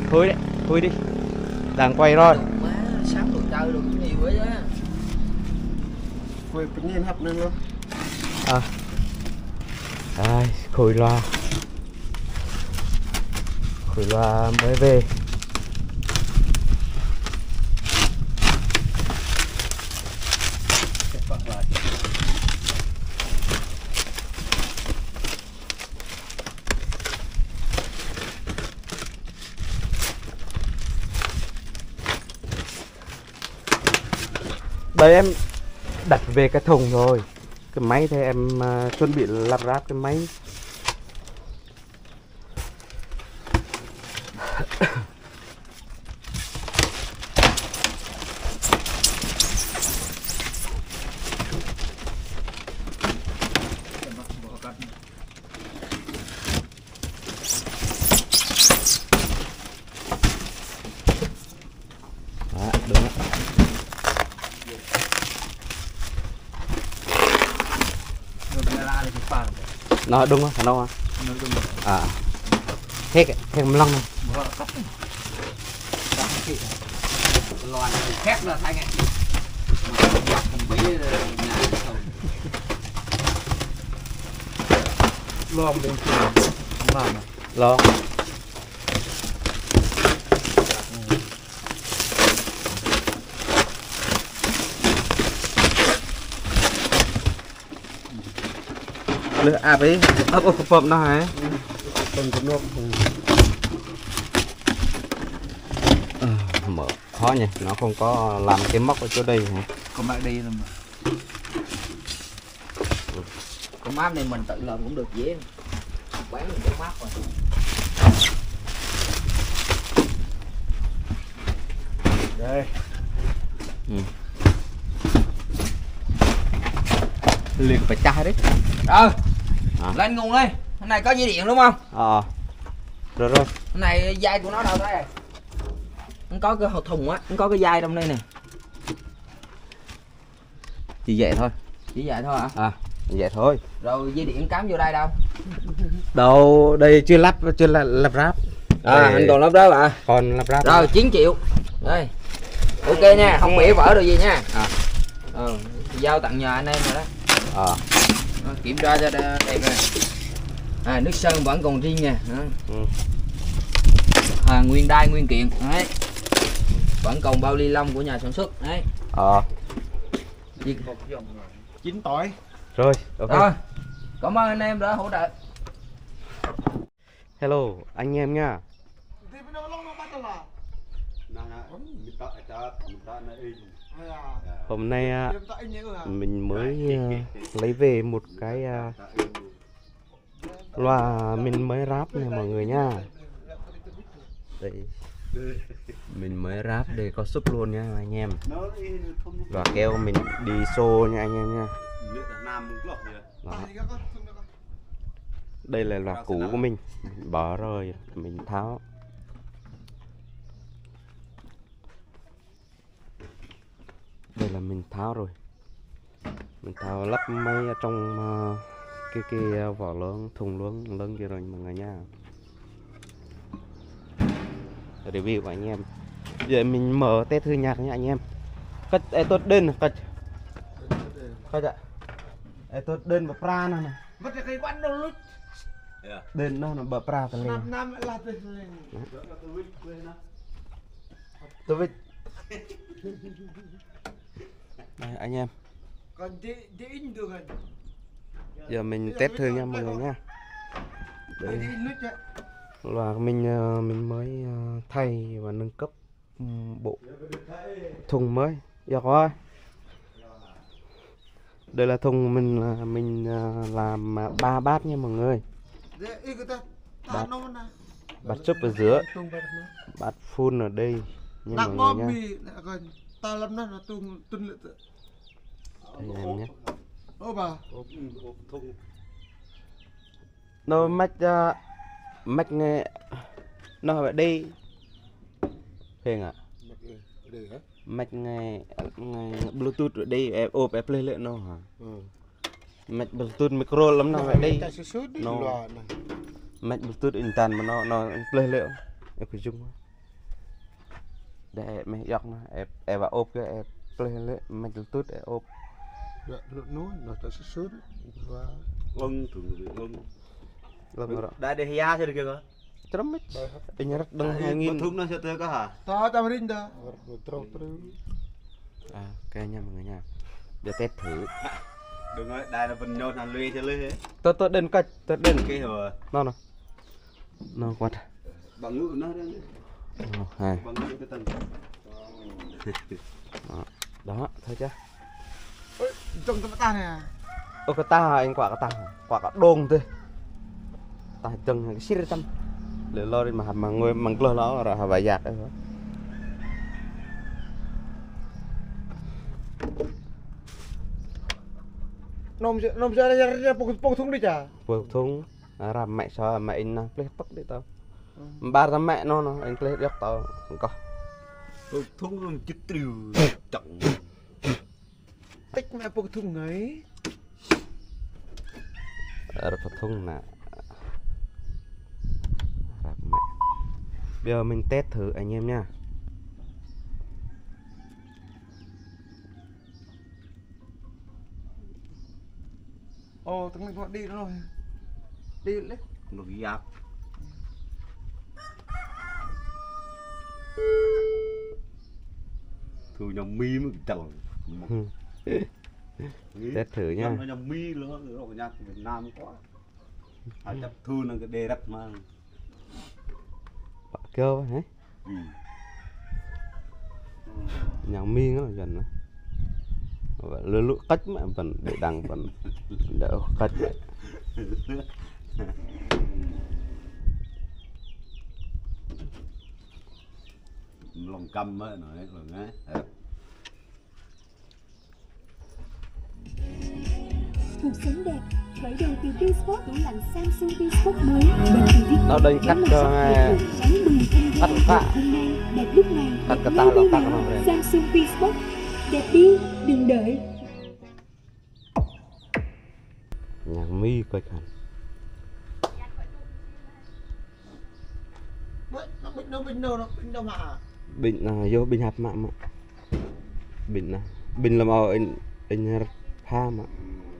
Thôi đấy, thôi đi. Đang quay rồi. Má, sáng đồ chơi đồ cũng nhiều quá chứ. Quay tự nhiên hấp lên luôn. À. Ai, khối loa. Khối loa mới về. Đây em đặt về cái thùng rồi. Cái máy thì em chuẩn bị lắp ráp cái máy. Đó, đúng đó. Nó đúng không? Nó đúng à hết một lăng này. Loàn khép là thay ngay. Không bị nhà không. Lo mình làm à? Lo. Lửa áp ấy, ấp ấp phẩm nó hả? Còn có nước. Mở khó nhỉ, nó không có làm cái móc ở chỗ đây hả? Có mát đi rồi mà. Có mát này mình tự làm cũng được dễ. Bán mình có mát rồi. Đây. Liền phải chai đấy. Rồi. À. Lên nguồn đi. Cái này có dây điện đúng không? Rồi. Cái này dây của nó đâu đây? Không có cái hộp thùng á, không có cái dây trong đây nè. Chỉ vậy thôi. Chỉ vậy thôi hả? À, vậy thôi. Rồi dây điện cắm vô đây đâu? Đâu, đây chưa lắp ráp. Anh còn lắp đó à? Còn lắp ráp. Rồi 9 triệu. Đây. Ok nha, không bị vỡ được gì nha. Giao tặng nhờ anh em rồi đó. Kiểm tra cho đẹp này. Nước sơn vẫn còn riêng nha. Nguyên đai nguyên kiện đấy. Vẫn còn bao ly lông của nhà sản xuất đấy. 9 tỏi. Rồi, ok. Rồi. Cảm ơn anh em đã hỗ trợ. Hello, anh em nha. Hôm nay mình mới lấy về một cái loa mình mới ráp nha mọi người nha. Đây. Mình mới ráp để có súp luôn nha anh em. Loa keo mình đi xô nha anh em nha. Đó. Đây là loa cũ của mình bỏ rồi mình tháo. Đây là mình tháo rồi. Mình tháo lắp máy ở trong cái vỏ lớn, thùng lớn kia rồi mọi người nha. Review của anh em. Giờ mình mở test thư nhạc nha anh em. Cách tốt đơn cách. Cách ạ. Tốt đơn và pra nè. Vật cái quán đâu lúc. Đơn nó bờ pra lên. Năm là lên. Tôi biết. Đây anh em. Còn in được rồi. Giờ mình test thử nha mọi người nha. Đấy. Loa mình mới thay và nâng cấp bộ thùng mới. Được rồi. Đây là thùng mình làm 3 bát nha mọi người. Bát súp ở giữa, bát full ở đây nha mọi người nha. Đây em nhé. Nó mạch nghe nó phải đi hình à mạch nghe bluetooth ở đây em ốp em play lên nó hả mạch bluetooth micro lắm nó phải đi nó mạch bluetooth in tàn mà nó play lên em phải dùng để mẹ giọt nó em vào ốp cái em lên lên mạch tút em ốp Dạ, nó ta sẽ sớt và Ưng thường bị ưng. lần rồi Đã để hia cho được kìa cơ. chấm mít anh rất đừng 2.000 Thúc nó cho tôi có hả? ta ta rin ta trâu à cái nha mọi người nha để test thử Đừng nói đây là phần nhột hàn lùi cho lưới. tôi đến cách tôi đến Cái hờ nó quạt bằng ngữ nó hai bằng ngữ cái tầng. đó thôi chứ trong tấm ta này à ô cái ta anh quả cả đồn thôi ta chân cái xí tâm để lo đi mà ngồi bằng clo nó rồi vài giặt đấy nôm ra pok thung đi chả vừa thùng làm mẹ sao mẹ anh play tóc đi tao ba ra mẹ nó anh play dốc tao không có Tôi thúc nó chích triều trọng. tích mẹ pok thung ấy ở phần thùng nè làm mẹ bây giờ mình test thử anh em nha ồ thằng mình đi rồi đi lấy Nó giáp. Thu nhầm mi mới chồng. test thử nha Nó nhầm mi nữa rồi nhạc Việt Nam quá. À chấp thu nó cái đề đất mà. cơ hả nhà miên nó dần đó lừa lụa cách mà vẫn để đằng vẫn đỡ cách Lòng căm á nói rồi nghe. Cuộc sống đẹp khởi đầu từ Bsport tủ lạnh Samsung Bsport mới bên từ thiết nó đây cắt cho cắt cả đẹp lúc nào cắt cái ta là cắt nó rồi Samsung Bsport đẹp đi đừng đợi nhà mi coi hẳn nó bình đâu mà bình là vô bình hạt mạ mà bình là màu anh pha mà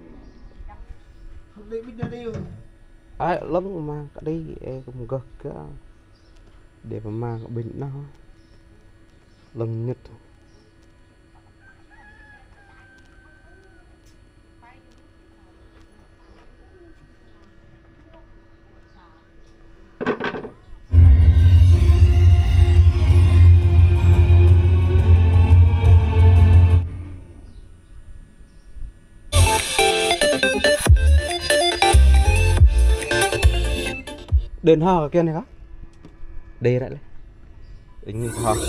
đi bình đi rồi ai lắm mà cái đi em cũng gật cái để mà cái bình nó lần nhất đơn ho kia này có đây lại tính như ho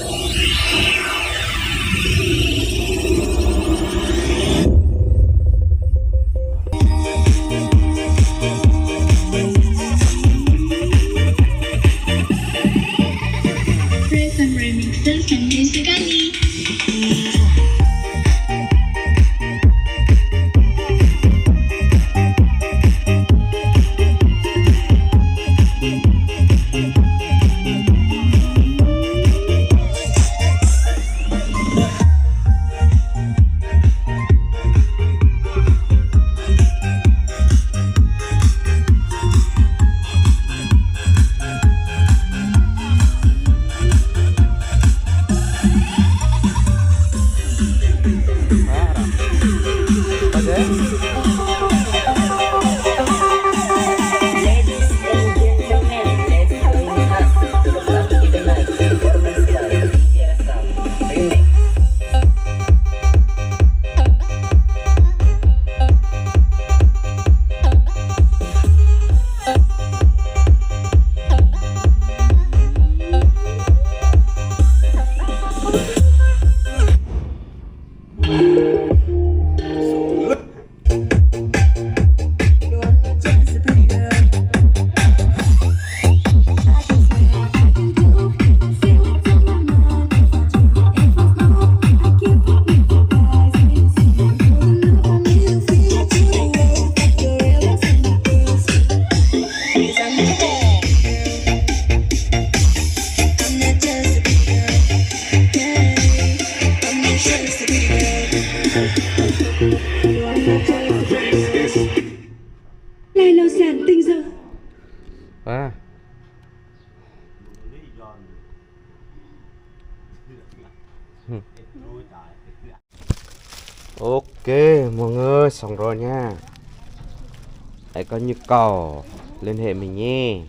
Remixes and music I need. Ok mọi người, xong rồi nha. Hãy có nhu cầu liên hệ mình nhé.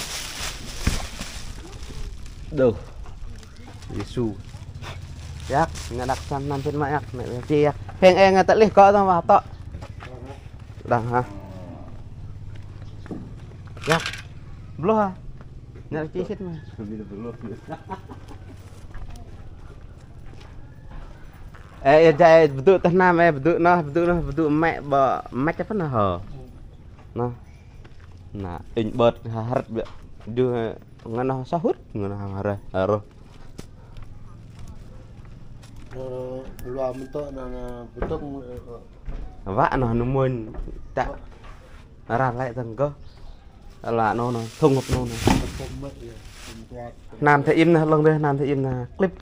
Được Giêsu yak nga dak trăm năm trên mạng mẹ chia heng eng tận lì có tao vào tọ đằng ha yak belum ha nak cicit mah jai betul teh nam betul mẹ bờ mạch chắc nó hở nó nah in bớt harap đưa ngana sahut ngana hara rồi loa mentok na betung vạ nó muốn tạ ra lại thằng cơ là nó thông ngập nó nam thấy im nè lần đây nam thấy im nè clip